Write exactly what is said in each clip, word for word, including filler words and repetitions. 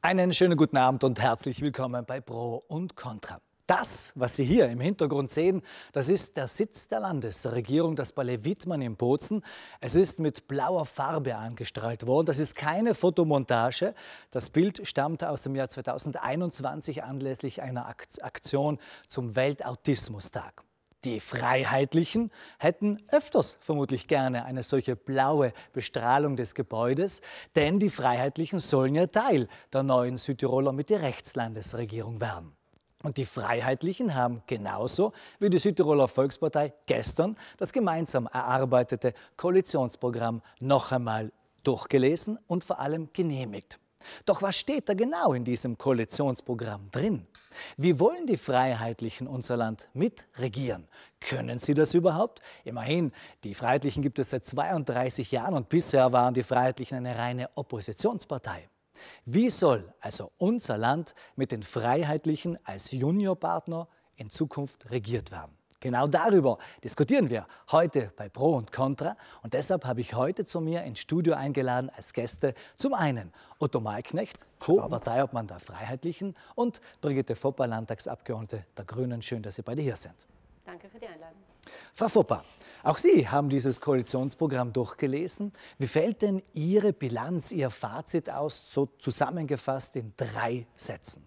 Einen schönen guten Abend und herzlich willkommen bei Pro und Contra. Das, was Sie hier im Hintergrund sehen, das ist der Sitz der Landesregierung, das Palais Wittmann in Bozen. Es ist mit blauer Farbe angestrahlt worden. Das ist keine Fotomontage. Das Bild stammt aus dem Jahr zweitausendeinundzwanzig anlässlich einer Aktion zum Weltautismustag. Die Freiheitlichen hätten öfters vermutlich gerne eine solche blaue Bestrahlung des Gebäudes, denn die Freiheitlichen sollen ja Teil der neuen Südtiroler Mitte-Rechts-Landesregierung werden. Und die Freiheitlichen haben genauso wie die Südtiroler Volkspartei gestern das gemeinsam erarbeitete Koalitionsprogramm noch einmal durchgelesen und vor allem genehmigt. Doch was steht da genau in diesem Koalitionsprogramm drin? Wie wollen die Freiheitlichen unser Land mitregieren? Können sie das überhaupt? Immerhin, die Freiheitlichen gibt es seit zweiunddreißig Jahren und bisher waren die Freiheitlichen eine reine Oppositionspartei. Wie soll also unser Land mit den Freiheitlichen als Juniorpartner in Zukunft regiert werden? Genau darüber diskutieren wir heute bei Pro und Contra. Und deshalb habe ich heute zu mir ins Studio eingeladen als Gäste zum einen Otto Malknecht, Co-Parteiobmann der Freiheitlichen, und Brigitte Foppa, Landtagsabgeordnete der Grünen. Schön, dass Sie beide hier sind. Danke für die Einladung. Frau Foppa, auch Sie haben dieses Koalitionsprogramm durchgelesen. Wie fällt denn Ihre Bilanz, Ihr Fazit aus, so zusammengefasst in drei Sätzen?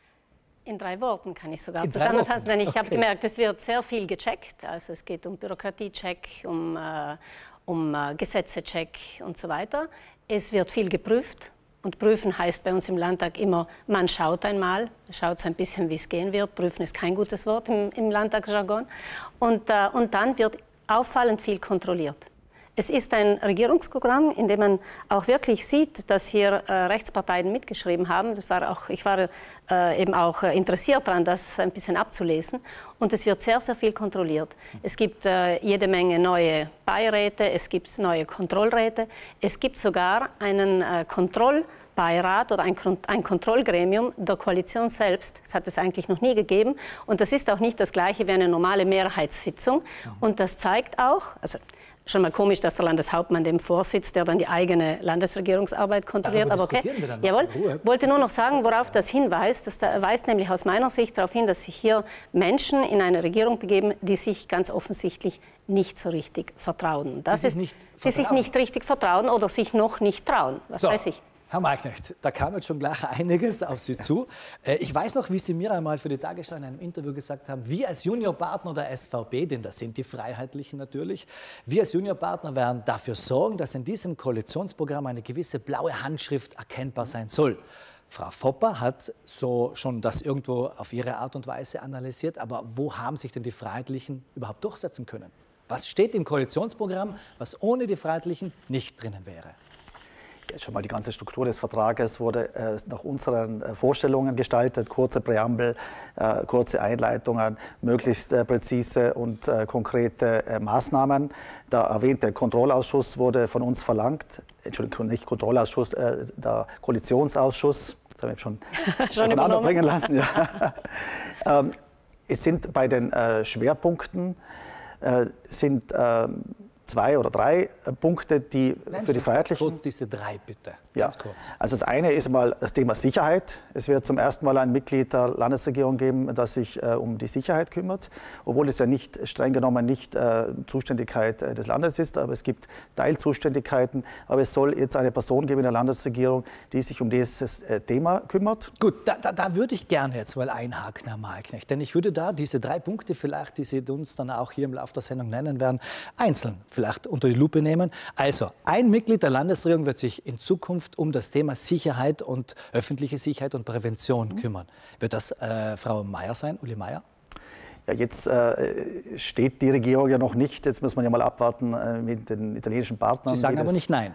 In drei Worten kann ich sogar zusammenfassen, denn ich okay. habe gemerkt, es wird sehr viel gecheckt. Also es geht um Bürokratiecheck, um, äh, um äh, Gesetzecheck und so weiter. Es wird viel geprüft. Und prüfen heißt bei uns im Landtag immer, man schaut einmal, schaut so ein bisschen, wie es gehen wird. Prüfen ist kein gutes Wort im, im Landtagsjargon. Und, äh, und dann wird auffallend viel kontrolliert. Es ist ein Regierungsprogramm, in dem man auch wirklich sieht, dass hier äh, Rechtsparteien mitgeschrieben haben. Das war auch, ich war äh, eben auch äh, interessiert daran, das ein bisschen abzulesen. Und es wird sehr, sehr viel kontrolliert. Es gibt äh, jede Menge neue Beiräte, es gibt neue Kontrollräte. Es gibt sogar einen äh, Kontrollbeirat oder ein, ein Kontrollgremium der Koalition selbst. Das hat es eigentlich noch nie gegeben. Und das ist auch nicht das Gleiche wie eine normale Mehrheitssitzung. Und das zeigt auch, also schon mal komisch, dass der Landeshauptmann dem vorsitzt, der dann die eigene Landesregierungsarbeit kontrolliert. Aber okay, jawohl. Wollte nur noch sagen, worauf das hinweist. Das weist nämlich aus meiner Sicht darauf hin, dass sich hier Menschen in eine Regierung begeben, die sich ganz offensichtlich nicht so richtig vertrauen. Das ist, die sich nicht richtig vertrauen oder sich noch nicht trauen. Was so. weiß ich. Herr Malknecht, da kam jetzt schon gleich einiges auf Sie zu. Ich weiß noch, wie Sie mir einmal für die Tagesschau in einem Interview gesagt haben, wir als Juniorpartner der S V B, denn das sind die Freiheitlichen natürlich, wir als Juniorpartner werden dafür sorgen, dass in diesem Koalitionsprogramm eine gewisse blaue Handschrift erkennbar sein soll. Frau Foppa hat so schon das irgendwo auf ihre Art und Weise analysiert, aber wo haben sich denn die Freiheitlichen überhaupt durchsetzen können? Was steht im Koalitionsprogramm, was ohne die Freiheitlichen nicht drinnen wäre? Jetzt schon mal die ganze Struktur des Vertrages wurde äh, nach unseren äh, Vorstellungen gestaltet. Kurze Präambel, äh, kurze Einleitungen, möglichst äh, präzise und äh, konkrete äh, Maßnahmen. Der erwähnte Kontrollausschuss wurde von uns verlangt. Entschuldigung, nicht Kontrollausschuss, äh, der Koalitionsausschuss. Das habe ich schon, schon voneinander bringen lassen. Ja. ähm, es sind bei den äh, Schwerpunkten äh, sind äh, zwei oder drei Punkte, die Nein, für die Freiheitlichen... Kurz diese drei, bitte. Ja. Ganz kurz. Also das eine ist mal das Thema Sicherheit. Es wird zum ersten Mal ein Mitglied der Landesregierung geben, das sich äh, um die Sicherheit kümmert, obwohl es ja nicht streng genommen nicht äh, Zuständigkeit äh, des Landes ist, aber es gibt Teilzuständigkeiten. Aber es soll jetzt eine Person geben in der Landesregierung, die sich um dieses äh, Thema kümmert. Gut, da, da, da würde ich gerne jetzt mal einhaken, Herr Malknecht, denn ich würde da diese drei Punkte vielleicht, die Sie uns dann auch hier im Laufe der Sendung nennen werden, einzeln vielleicht unter die Lupe nehmen. Also, ein Mitglied der Landesregierung wird sich in Zukunft um das Thema Sicherheit und öffentliche Sicherheit und Prävention kümmern. Wird das äh, Frau Meier sein, Uli Meier? Ja, jetzt äh, steht die Regierung ja noch nicht. Jetzt muss man ja mal abwarten äh, mit den italienischen Partnern. Sie sagen aber nicht nein.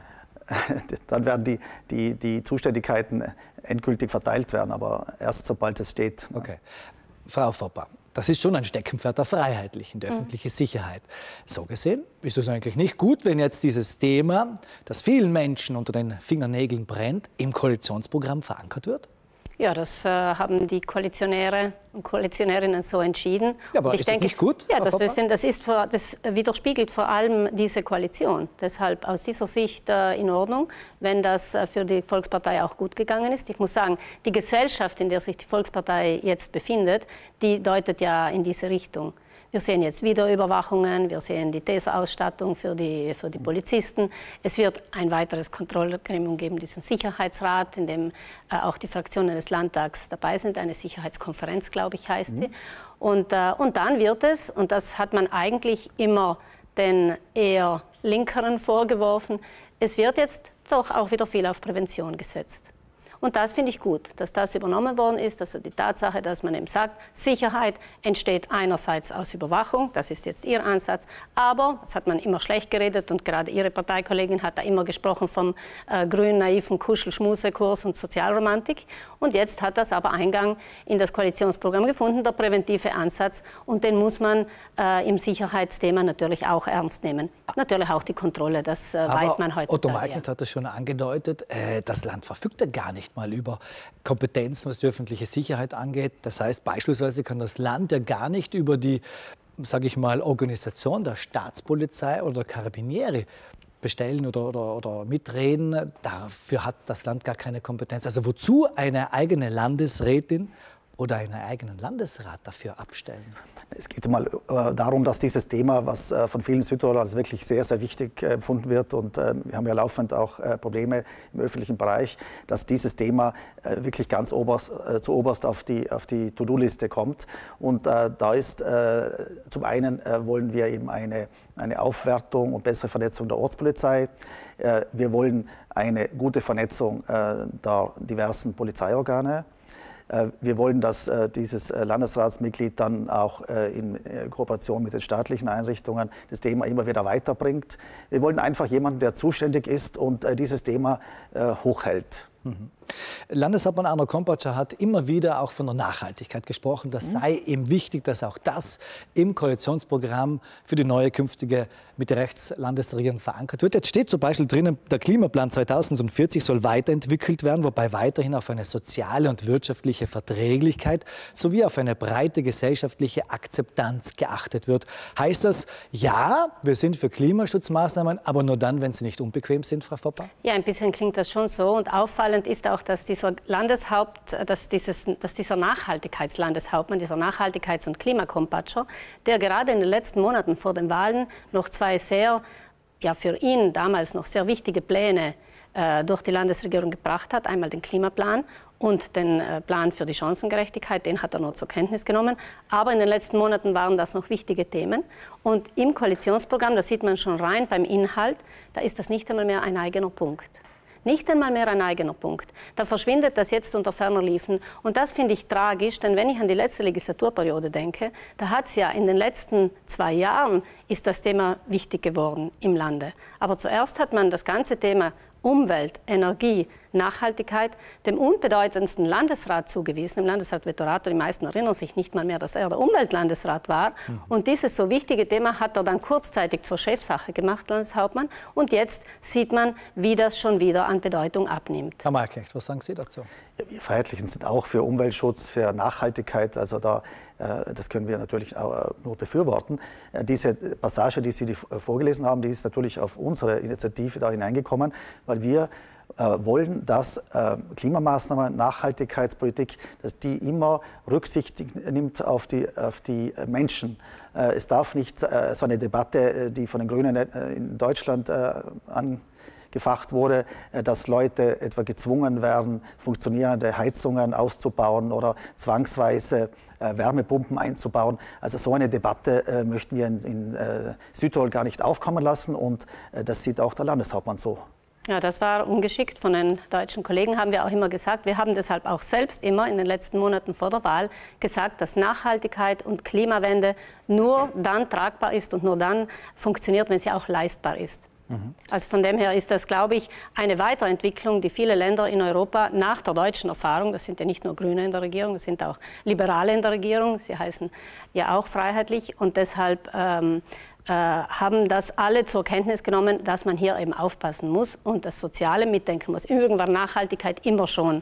Dann werden die, die, die Zuständigkeiten endgültig verteilt werden, aber erst sobald es steht. Okay. Frau Foppa, das ist schon ein Steckenpferd der Freiheitlichen, die öffentliche Sicherheit. So gesehen ist es eigentlich nicht gut, wenn jetzt dieses Thema, das vielen Menschen unter den Fingernägeln brennt, im Koalitionsprogramm verankert wird? Ja, das äh, haben die Koalitionäre und Koalitionärinnen so entschieden. Ja, aber und ich ist denke, das nicht gut? Ja, das, das, das, ist vor, das widerspiegelt vor allem diese Koalition. Deshalb aus dieser Sicht äh, in Ordnung, wenn das äh, für die Volkspartei auch gut gegangen ist. Ich muss sagen, die Gesellschaft, in der sich die Volkspartei jetzt befindet, die deutet ja in diese Richtung. Wir sehen jetzt Videoüberwachungen, wir sehen die Taserausstattung für die, für die Polizisten. Es wird ein weiteres Kontrollgremium geben, diesen Sicherheitsrat, in dem äh, auch die Fraktionen des Landtags dabei sind. Eine Sicherheitskonferenz, glaube ich, heißt mhm. sie. Und, äh, und dann wird es, und das hat man eigentlich immer den eher Linkeren vorgeworfen, es wird jetzt doch auch wieder viel auf Prävention gesetzt. Und das finde ich gut, dass das übernommen worden ist, also die Tatsache, dass man eben sagt, Sicherheit entsteht einerseits aus Überwachung, das ist jetzt Ihr Ansatz, aber, das hat man immer schlecht geredet und gerade Ihre Parteikollegin hat da immer gesprochen vom äh, grünen, naiven Kuschel-Schmusekurs und Sozialromantik und jetzt hat das aber Eingang in das Koalitionsprogramm gefunden, der präventive Ansatz und den muss man äh, im Sicherheitsthema natürlich auch ernst nehmen. Natürlich auch die Kontrolle, das äh, weiß man heutzutage. Otto Meichelt hat das schon angedeutet, äh, das Land verfügt ja gar nicht mal über Kompetenzen, was die öffentliche Sicherheit angeht. Das heißt, beispielsweise kann das Land ja gar nicht über die, sage ich mal, Organisation der Staatspolizei oder der Carabinieri bestellen oder, oder, oder mitreden. Dafür hat das Land gar keine Kompetenz. Also wozu eine eigene Landesrätin oder einen eigenen Landesrat dafür abstellen? Es geht mal äh, darum, dass dieses Thema, was äh, von vielen Südtirolern als wirklich sehr, sehr wichtig äh, empfunden wird, und äh, wir haben ja laufend auch äh, Probleme im öffentlichen Bereich, dass dieses Thema äh, wirklich ganz oberst, äh, zu oberst auf die, auf die To-Do-Liste kommt. Und äh, da ist äh, zum einen äh, wollen wir eben eine, eine Aufwertung und bessere Vernetzung der Ortspolizei. Äh, wir wollen eine gute Vernetzung äh, der diversen Polizeiorgane. Wir wollen, dass dieses Landesratsmitglied dann auch in Kooperation mit den staatlichen Einrichtungen das Thema immer wieder weiterbringt. Wir wollen einfach jemanden, der zuständig ist und dieses Thema hochhält. Mhm. Landeshauptmann Arno Kompatscher hat immer wieder auch von der Nachhaltigkeit gesprochen. Das sei ihm wichtig, dass auch das im Koalitionsprogramm für die neue künftige Mitte-Rechts-Landesregierung verankert wird. Jetzt steht zum Beispiel drinnen, der Klimaplan zweitausendvierzig soll weiterentwickelt werden, wobei weiterhin auf eine soziale und wirtschaftliche Verträglichkeit sowie auf eine breite gesellschaftliche Akzeptanz geachtet wird. Heißt das, ja, wir sind für Klimaschutzmaßnahmen, aber nur dann, wenn sie nicht unbequem sind, Frau Fopper? Ja, ein bisschen klingt das schon so. Und auffallend ist auch, dass dieser Landeshaupt, dass, dieses, dass dieser Nachhaltigkeitslandeshauptmann, dieser Nachhaltigkeits- und Klimakompatscher, der gerade in den letzten Monaten vor den Wahlen noch zwei sehr, ja für ihn damals noch sehr wichtige Pläne äh, durch die Landesregierung gebracht hat. Einmal den Klimaplan und den äh, Plan für die Chancengerechtigkeit, den hat er nur zur Kenntnis genommen. Aber in den letzten Monaten waren das noch wichtige Themen. Und im Koalitionsprogramm, da sieht man schon rein beim Inhalt, da ist das nicht einmal mehr ein eigener Punkt. Nicht einmal mehr ein eigener Punkt. Da verschwindet das jetzt unter ferner Liefen. Und das finde ich tragisch, denn wenn ich an die letzte Legislaturperiode denke, da hat es ja in den letzten zwei Jahren ist das Thema wichtig geworden im Lande. Aber zuerst hat man das ganze Thema Umwelt, Energie, Nachhaltigkeit dem unbedeutendsten Landesrat zugewiesen, dem Landesrat Vettorato. Die meisten erinnern sich nicht mal mehr, dass er der Umweltlandesrat war. Mhm. Und dieses so wichtige Thema hat er dann kurzzeitig zur Chefsache gemacht, Landeshauptmann. Und jetzt sieht man, wie das schon wieder an Bedeutung abnimmt. Herr Malknecht, was sagen Sie dazu? Ja, wir Freiheitlichen sind auch für Umweltschutz, für Nachhaltigkeit. Also da, äh, das können wir natürlich auch, äh, nur befürworten. Äh, diese Passage, die Sie die, äh, vorgelesen haben, die ist natürlich auf unsere Initiative da hineingekommen, weil wir äh, wollen, dass äh, Klimamaßnahmen, Nachhaltigkeitspolitik, dass die immer Rücksicht nimmt auf die, auf die Menschen. Äh, es darf nicht äh, so eine Debatte, die von den Grünen äh, in Deutschland äh, an gefacht wurde, dass Leute etwa gezwungen werden, funktionierende Heizungen auszubauen oder zwangsweise äh, Wärmepumpen einzubauen. Also so eine Debatte äh, möchten wir in, in äh, Südtirol gar nicht aufkommen lassen, und äh, das sieht auch der Landeshauptmann so. Ja, das war ungeschickt von den deutschen Kollegen, haben wir auch immer gesagt. Wir haben deshalb auch selbst immer in den letzten Monaten vor der Wahl gesagt, dass Nachhaltigkeit und Klimawende nur dann tragbar ist und nur dann funktioniert, wenn sie auch leistbar ist. Mhm. Also von dem her ist das, glaube ich, eine Weiterentwicklung, die viele Länder in Europa nach der deutschen Erfahrung, das sind ja nicht nur Grüne in der Regierung, das sind auch Liberale in der Regierung, sie heißen ja auch freiheitlich, und deshalb ähm, äh, haben das alle zur Kenntnis genommen, dass man hier eben aufpassen muss und das Soziale mitdenken muss. Übrigens war Nachhaltigkeit immer schon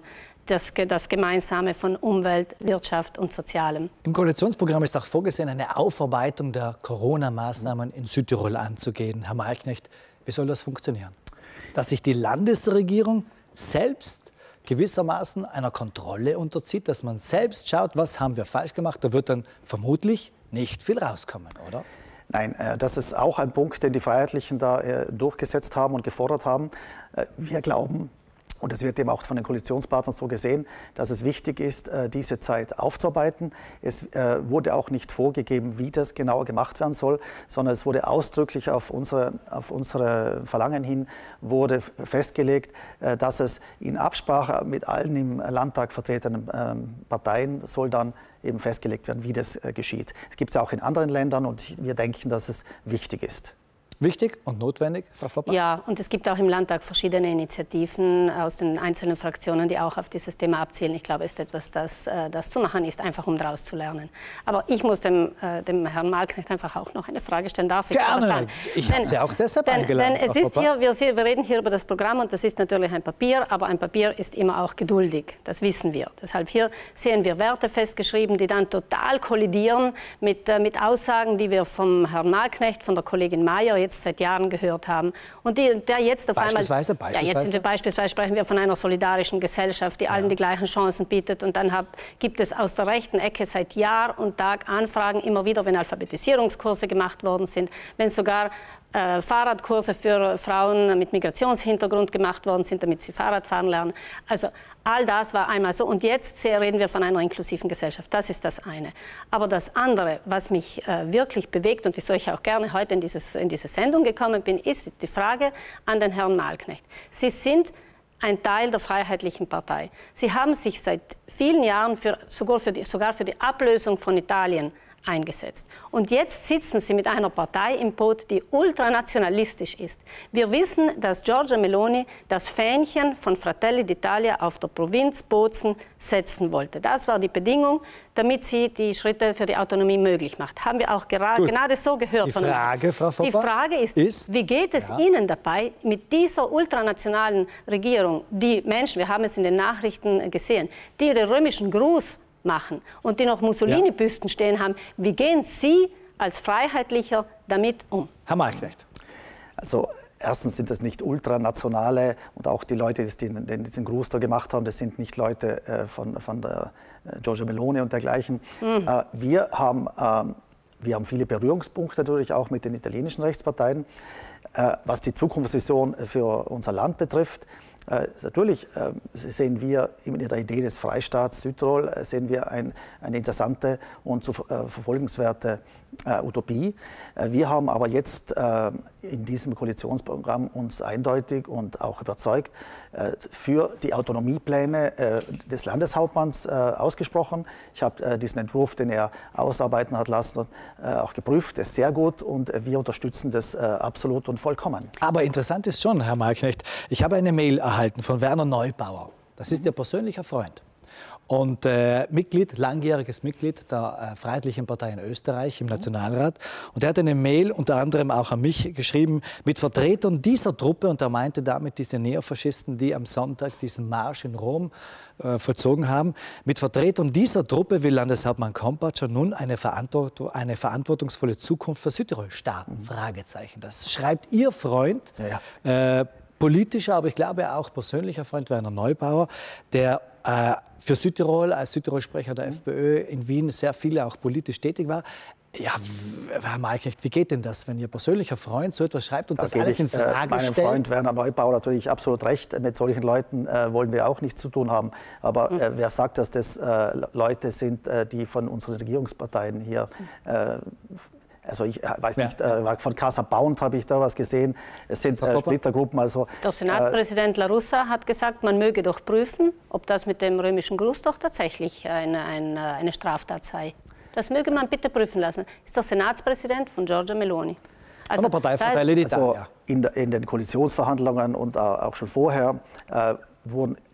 das, das Gemeinsame von Umwelt, Wirtschaft und Sozialem. Im Koalitionsprogramm ist auch vorgesehen, eine Aufarbeitung der Corona-Maßnahmen in Südtirol anzugehen. Herr Malknecht, wie soll das funktionieren? Dass sich die Landesregierung selbst gewissermaßen einer Kontrolle unterzieht, dass man selbst schaut, was haben wir falsch gemacht, da wird dann vermutlich nicht viel rauskommen, oder? Nein, das ist auch ein Punkt, den die Freiheitlichen da durchgesetzt haben und gefordert haben. Wir glauben, und das wird eben auch von den Koalitionspartnern so gesehen, dass es wichtig ist, diese Zeit aufzuarbeiten. Es wurde auch nicht vorgegeben, wie das genau gemacht werden soll, sondern es wurde ausdrücklich auf unsere, auf unsere Verlangen hin wurde festgelegt, dass es in Absprache mit allen im Landtag vertretenen Parteien soll dann eben festgelegt werden, wie das geschieht. Es gibt es auch in anderen Ländern und wir denken, dass es wichtig ist. Wichtig und notwendig, Frau Fopper? Ja, und es gibt auch im Landtag verschiedene Initiativen aus den einzelnen Fraktionen, die auch auf dieses Thema abzielen. Ich glaube, es ist etwas, das, das zu machen ist, einfach um daraus zu lernen. Aber ich muss dem, dem Herrn Malknecht einfach auch noch eine Frage stellen. Darf ich Gerne, sagen? ich habe Sie auch deshalb denn, eingeladen, denn es ist hier, wir, wir reden hier über das Programm und das ist natürlich ein Papier, aber ein Papier ist immer auch geduldig, das wissen wir. Deshalb hier sehen wir Werte festgeschrieben, die dann total kollidieren mit, mit Aussagen, die wir vom Herrn Malknecht, von der Kollegin Mayer jetzt seit Jahren gehört haben. Und die, der jetzt auf beispielsweise, einmal... beispielsweise? Ja, jetzt sind wir beispielsweise sprechen wir von einer solidarischen Gesellschaft, die allen ja. die gleichen Chancen bietet. Und dann hab, gibt es aus der rechten Ecke seit Jahr und Tag Anfragen, immer wieder, wenn Alphabetisierungskurse gemacht worden sind, wenn sogar Äh, Fahrradkurse für Frauen mit Migrationshintergrund gemacht worden sind, damit sie Fahrrad fahren lernen. Also all das war einmal so. Und jetzt reden wir von einer inklusiven Gesellschaft. Das ist das eine. Aber das andere, was mich äh, wirklich bewegt und wieso ich auch gerne heute in, dieses, in diese Sendung gekommen bin, ist die Frage an den Herrn Malknecht. Sie sind ein Teil der Freiheitlichen Partei. Sie haben sich seit vielen Jahren für, sogar, für die, sogar für die Ablösung von Italien eingesetzt. Und jetzt sitzen Sie mit einer Partei im Boot, die ultranationalistisch ist. Wir wissen, dass Giorgia Meloni das Fähnchen von Fratelli d'Italia auf der Provinz Bozen setzen wollte. Das war die Bedingung, damit sie die Schritte für die Autonomie möglich macht. Haben wir auch gerade, gerade so gehört. Die Frage, Frau Fopper, die Frage ist, ist, wie geht es ja. Ihnen dabei, mit dieser ultranationalen Regierung, die Menschen, wir haben es in den Nachrichten gesehen, die den römischen Gruß machen und die noch Mussolini-Büsten ja. stehen haben. Wie gehen Sie als Freiheitlicher damit um? Herr Malknecht. Also erstens sind das nicht ultranationale und auch die Leute, die diesen Gruß da gemacht haben, das sind nicht Leute äh, von, von der äh, Giorgia Meloni und dergleichen. Mhm. Äh, wir, haben, äh, wir haben viele Berührungspunkte natürlich auch mit den italienischen Rechtsparteien. Äh, was die Zukunftsvision für unser Land betrifft, Äh, natürlich äh, sehen wir in der Idee des Freistaats Südtirol äh, sehen wir ein, eine interessante und zu äh, verfolgenswerte äh, Utopie. Äh, wir haben aber jetzt äh, in diesem Koalitionsprogramm uns eindeutig und auch überzeugt äh, für die Autonomiepläne äh, des Landeshauptmanns äh, ausgesprochen. Ich habe äh, diesen Entwurf, den er ausarbeiten hat lassen, äh, auch geprüft. Das ist sehr gut und äh, wir unterstützen das äh, absolut und vollkommen. Aber interessant ist schon, Herr Malknecht, ich habe eine Mail erhalten von Werner Neubauer. Das ist Ihr persönlicher Freund und äh, Mitglied, langjähriges Mitglied der äh, Freiheitlichen Partei in Österreich im Nationalrat. Und er hat eine Mail unter anderem auch an mich geschrieben mit Vertretern dieser Truppe, und er meinte damit diese Neofaschisten, die am Sonntag diesen Marsch in Rom äh, vollzogen haben. Mit Vertretern dieser Truppe will Landeshauptmann Kompatscher nun eine, Verantwortung, eine verantwortungsvolle Zukunft für Südtirol starten. Mhm. Fragezeichen. Das schreibt Ihr Freund. Ja, ja. Äh, politischer, aber ich glaube auch persönlicher Freund Werner Neubauer, der äh, für Südtirol als Südtirol-Sprecher der FPÖ in Wien sehr viele auch politisch tätig war. Ja, Herr Malknecht, wie geht denn das, wenn Ihr persönlicher Freund so etwas schreibt und da das alles in Frage stellt? Meinem Freund Werner Neubauer natürlich absolut recht. Mit solchen Leuten äh, wollen wir auch nichts zu tun haben. Aber äh, wer sagt, dass das äh, Leute sind, äh, die von unseren Regierungsparteien hier äh, Also ich weiß nicht, ja. äh, von Casa Bound habe ich da was gesehen. Es sind äh, Splittergruppen. Also, der Senatspräsident äh, La Russa hat gesagt, man möge doch prüfen, ob das mit dem römischen Gruß doch tatsächlich eine, eine, eine Straftat sei. Das möge man bitte prüfen lassen. Ist der Senatspräsident von Giorgia Meloni. Also, Partei Fratelli d'Italia. Also in, in den Koalitionsverhandlungen und auch schon vorher äh, wurden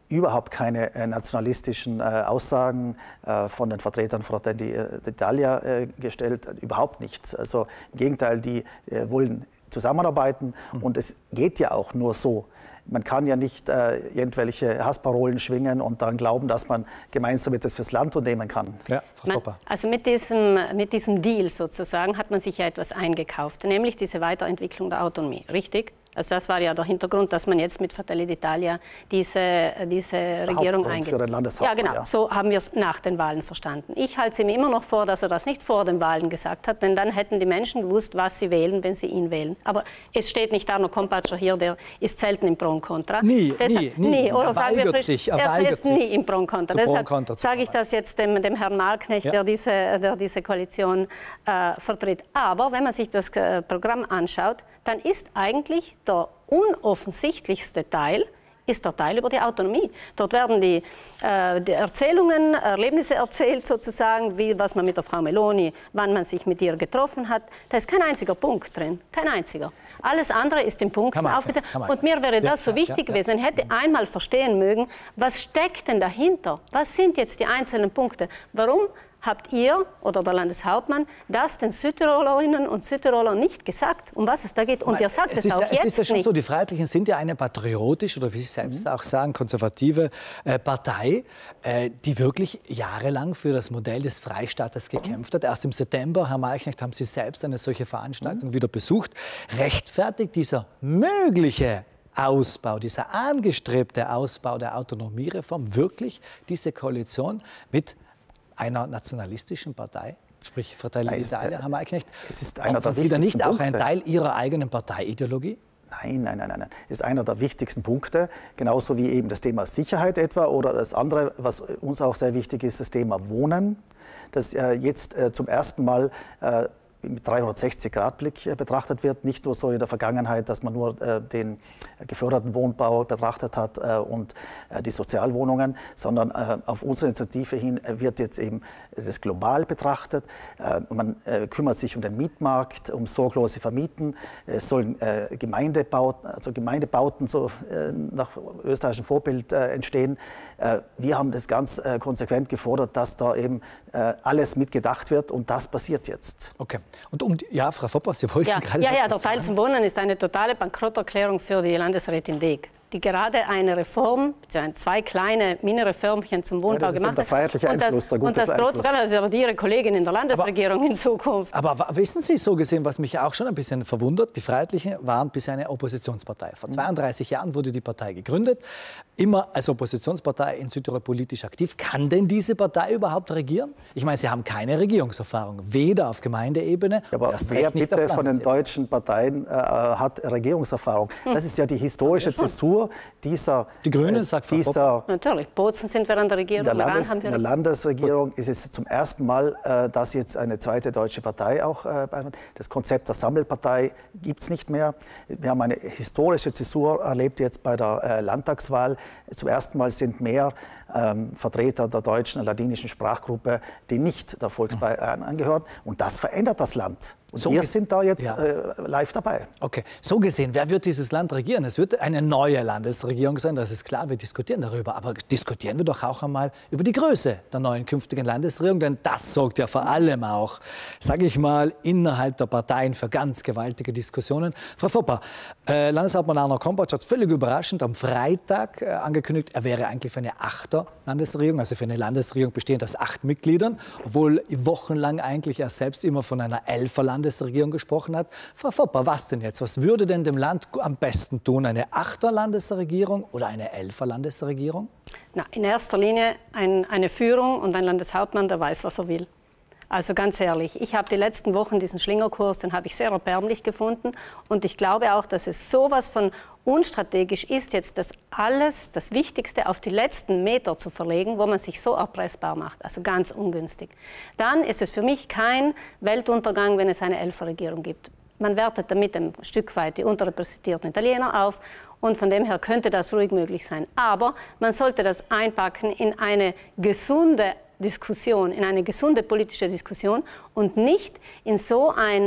überhaupt keine äh, nationalistischen äh, Aussagen äh, von den Vertretern Fratelli d'Italia äh, gestellt, überhaupt nichts. Also im Gegenteil, die äh, wollen zusammenarbeiten mhm. und es geht ja auch nur so. Man kann ja nicht äh, irgendwelche Hassparolen schwingen und dann glauben, dass man gemeinsam etwas fürs Land unternehmen kann. Ja, Frau man, also mit diesem, mit diesem Deal sozusagen hat man sich ja etwas eingekauft, nämlich diese Weiterentwicklung der Autonomie, richtig? Also das war ja der Hintergrund, dass man jetzt mit Fratelli d'Italia diese, diese Regierung eingeht. Für den Landeshauptmann, ja, genau. Ja. So haben wir es nach den Wahlen verstanden. Ich halte es ihm immer noch vor, dass er das nicht vor den Wahlen gesagt hat, denn dann hätten die Menschen gewusst, was sie wählen, wenn sie ihn wählen. Aber es steht nicht Arno Kompatscher hier, der ist selten im Pro und Contra. Nie, Deshalb, nie, nie. nie. Oder er sagen weigert wir, sich. Er, er weigert ist sich. nie im Pro und Contra. Deshalb sage ich das jetzt dem, dem Herrn Marknecht, ja. der, diese, der diese Koalition äh, vertritt. Aber wenn man sich das äh, Programm anschaut, dann ist eigentlich der unoffensichtlichste Teil ist der Teil über die Autonomie. Dort werden die, äh, die Erzählungen, Erlebnisse erzählt sozusagen, wie, was man mit der Frau Meloni, wann man sich mit ihr getroffen hat. Da ist kein einziger Punkt drin, kein einziger. Alles andere ist in Punkten aufgeteilt. Und mir wäre das ja, so wichtig ja, ja. gewesen, ich hätte einmal verstehen mögen, was steckt denn dahinter? Was sind jetzt die einzelnen Punkte? Warum habt ihr oder der Landeshauptmann das den Südtirolerinnen und Südtirolern nicht gesagt, um was es da geht? Und Nein, ihr sagt es, es auch ja, jetzt Es ist ja schon nicht. so, die Freiheitlichen sind ja eine patriotische oder wie Sie selbst mhm. auch sagen, konservative äh, Partei, äh, die wirklich jahrelang für das Modell des Freistaates gekämpft hat. Erst im September, Herr Marknecht, haben Sie selbst eine solche Veranstaltung mhm. wieder besucht. Rechtfertigt dieser mögliche Ausbau, dieser angestrebte Ausbau der Autonomiereform wirklich diese Koalition mit einer nationalistischen Partei, sprich Fratelli d'Italia, Herr Marknecht? Es ist einer der Sie da nicht auch Punkte. ein Teil Ihrer eigenen Parteiideologie? Nein, nein, nein, nein. Das ist einer der wichtigsten Punkte, genauso wie eben das Thema Sicherheit etwa oder das andere, was uns auch sehr wichtig ist, das Thema Wohnen, das äh, jetzt äh, zum ersten Mal äh, mit dreihundertsechzig Grad Blick äh, betrachtet wird. Nicht nur so in der Vergangenheit, dass man nur äh, den geförderten Wohnbau betrachtet hat äh, und äh, die Sozialwohnungen, sondern äh, auf unsere Initiative hin äh, wird jetzt eben das global betrachtet. Äh, man äh, kümmert sich um den Mietmarkt, um sorglose Vermieten. Es sollen äh, Gemeindebauten, also Gemeindebauten so, äh, nach österreichischem Vorbild äh, entstehen. Äh, wir haben das ganz äh, konsequent gefordert, dass da eben äh, alles mitgedacht wird und das passiert jetzt. Okay. Und um die, ja, Frau Fopper, Sie wollten ja, gerade Ja, ja, der sagen. Teil zum Wohnen ist eine totale Bankrotterklärung für die Landesrätin Deeg, die gerade eine Reform, zwei kleine Mini-Reformchen zum Wohnbau ja, das gemacht hat. Der freiheitliche Einfluss, und das, der gute und das Einfluss. Das ist Ihre Kollegin in der Landesregierung aber, in Zukunft. Aber wissen Sie, so gesehen, was mich auch schon ein bisschen verwundert, die Freiheitlichen waren bisher eine Oppositionspartei. Vor zweiunddreißig Jahren wurde die Partei gegründet, immer als Oppositionspartei in Südtirol politisch aktiv. Kann denn diese Partei überhaupt regieren? Ich meine, Sie haben keine Regierungserfahrung, weder auf Gemeindeebene, ja, aber erst wer recht nicht bitte auf von den deutschen Parteien äh, hat Regierungserfahrung? Hm. Das ist ja die historische Zäsur dieser Die Grünen, sagt Frau dieser, Natürlich, Bozen sind wir an der Regierung. In der, Landes, haben wir in der Landesregierung ist es zum ersten Mal, äh, dass jetzt eine zweite deutsche Partei auch, äh, das Konzept der Sammelpartei gibt es nicht mehr. Wir haben eine historische Zäsur erlebt jetzt bei der äh, Landtagswahl. Zum ersten Mal sind mehr ähm, Vertreter der deutschen, ladinischen Sprachgruppe, die nicht der Volkspartei angehören. Und das verändert das Land. Und so wir sind da jetzt ja. äh, live dabei. Okay, so gesehen, wer wird dieses Land regieren? Es wird eine neue Landesregierung sein, das ist klar, wir diskutieren darüber. Aber diskutieren wir doch auch einmal über die Größe der neuen künftigen Landesregierung, denn das sorgt ja vor allem auch, sage ich mal, innerhalb der Parteien für ganz gewaltige Diskussionen. Frau Fopper, äh, Landeshauptmann Arno Kompatscher hat völlig überraschend am Freitag äh, angekündigt, er wäre eigentlich für eine Achter-Landesregierung, also für eine Landesregierung bestehend aus acht Mitgliedern, obwohl wochenlang eigentlich er selbst immer von einer Elfer-Landesregierung Landesregierung gesprochen hat. Frau Fopper, was denn jetzt? Was würde denn dem Land am besten tun? Eine Achter-Landesregierung oder eine Elfer-Landesregierung? Na, in erster Linie ein, eine Führung und ein Landeshauptmann, der weiß, was er will. Also ganz ehrlich, ich habe die letzten Wochen diesen Schlingerkurs, den habe ich sehr erbärmlich gefunden. Und ich glaube auch, dass es sowas von unstrategisch ist, jetzt das alles, das Wichtigste auf die letzten Meter zu verlegen, wo man sich so erpressbar macht. Also ganz ungünstig. Dann ist es für mich kein Weltuntergang, wenn es eine Elferregierung gibt. Man wertet damit ein Stück weit die unterrepräsentierten Italiener auf. Und von dem her könnte das ruhig möglich sein. Aber man sollte das einpacken in eine gesunde Diskussion, in eine gesunde politische Diskussion und nicht in so ein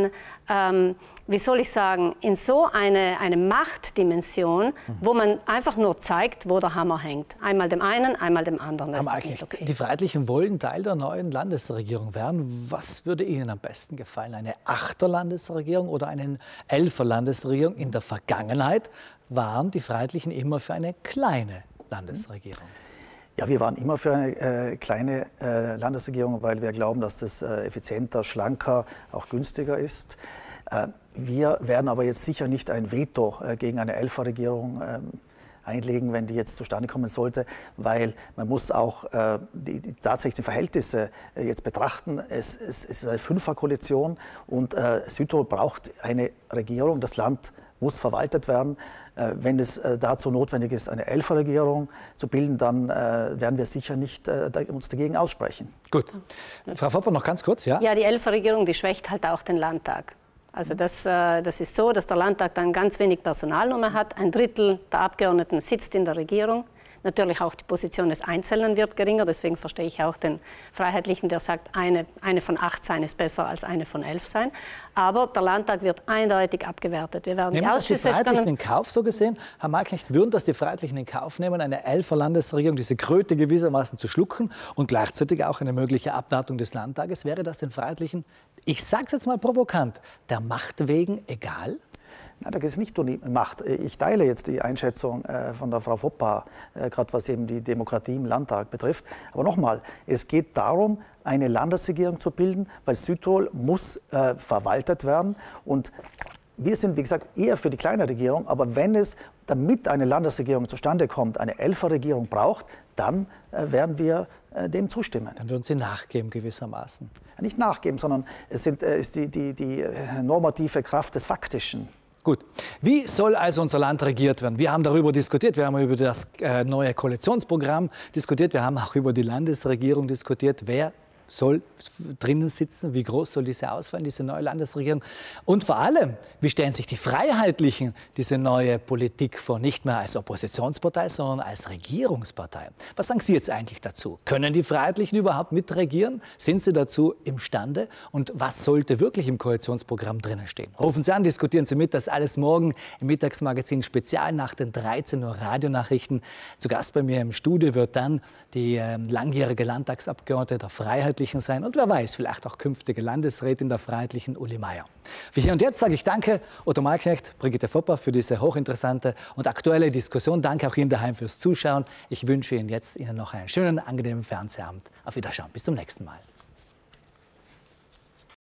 ähm, wie soll ich sagen, in so eine, eine Machtdimension, mhm. wo man einfach nur zeigt, wo der Hammer hängt. Einmal dem einen, einmal dem anderen. Aber eigentlich, okay. Die Freiheitlichen wollen Teil der neuen Landesregierung werden. Was würde Ihnen am besten gefallen? Eine Achter-Landesregierung oder eine Elfer-Landesregierung? In der Vergangenheit waren die Freiheitlichen immer für eine kleine Landesregierung. Ja, wir waren immer für eine äh, kleine äh, Landesregierung, weil wir glauben, dass das äh, effizienter, schlanker, auch günstiger ist. Äh, wir werden aber jetzt sicher nicht ein Veto äh, gegen eine Elferregierung äh, einlegen, wenn die jetzt zustande kommen sollte, weil man muss auch äh, die, die tatsächlichen Verhältnisse äh, jetzt betrachten. Es, es, es ist eine Fünferkoalition und äh, Südtirol braucht eine Regierung. Das Land muss verwaltet werden. Äh, wenn es äh, dazu notwendig ist, eine Elferregierung zu bilden, dann äh, werden wir sicher nicht äh, da, uns dagegen aussprechen. Gut. Frau Fopper, noch ganz kurz, ja? Ja, die Elferregierung, die schwächt halt auch den Landtag. Also das, äh, das ist so, dass der Landtag dann ganz wenig Personal nur mehr hat. Ein Drittel der Abgeordneten sitzt in der Regierung. Natürlich auch die Position des Einzelnen wird geringer. Deswegen verstehe ich auch den Freiheitlichen, der sagt, eine, eine von acht sein ist besser als eine von elf sein. Aber der Landtag wird eindeutig abgewertet. Wir werden nehmen die das die Freiheitlichen in Kauf, so gesehen? Herr Malknecht, würden das die Freiheitlichen in Kauf nehmen, eine Elfer Landesregierung, diese Kröte gewissermaßen zu schlucken und gleichzeitig auch eine mögliche Abwertung des Landtages? Wäre das den Freiheitlichen, ich sage es jetzt mal provokant, der Macht wegen egal? Na, da geht es nicht um die Macht. Ich teile jetzt die Einschätzung äh, von der Frau Foppa, äh, gerade was eben die Demokratie im Landtag betrifft. Aber nochmal, es geht darum, eine Landesregierung zu bilden, weil Südtirol muss äh, verwaltet werden. Und wir sind, wie gesagt, eher für die kleine Regierung. Aber wenn es, damit eine Landesregierung zustande kommt, eine Elferregierung braucht, dann äh, werden wir äh, dem zustimmen. Dann würden Sie nachgeben gewissermaßen. Ja, nicht nachgeben, sondern es sind, äh, ist die, die, die normative Kraft des Faktischen. Gut. Wie soll also unser Land regiert werden? Wir haben darüber diskutiert, wir haben über das äh, neue Koalitionsprogramm diskutiert, wir haben auch über die Landesregierung diskutiert. Wer soll drinnen sitzen? Wie groß soll diese ausfallen, diese neue Landesregierung? Und vor allem, wie stellen sich die Freiheitlichen diese neue Politik vor? Nicht mehr als Oppositionspartei, sondern als Regierungspartei. Was sagen Sie jetzt eigentlich dazu? Können die Freiheitlichen überhaupt mitregieren? Sind sie dazu imstande? Und was sollte wirklich im Koalitionsprogramm drinnen stehen? Rufen Sie an, diskutieren Sie mit. Das alles morgen im Mittagsmagazin Spezial nach den dreizehn Uhr Radionachrichten. Zu Gast bei mir im Studio wird dann die äh, langjährige Landtagsabgeordnete der Freiheitlichen sein und wer weiß, vielleicht auch künftige Landesrätin der Freiheitlichen, Uli Meier. Für hier und jetzt sage ich danke Otto Malknecht, Brigitte Fopper für diese hochinteressante und aktuelle Diskussion. Danke auch Ihnen daheim fürs Zuschauen. Ich wünsche Ihnen jetzt Ihnen noch einen schönen, angenehmen Fernsehabend. Auf Wiederschauen. Bis zum nächsten Mal.